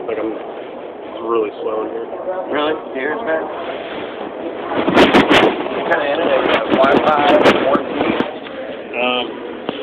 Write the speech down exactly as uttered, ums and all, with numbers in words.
Like I'm it's really slow in here. Really? Here's that?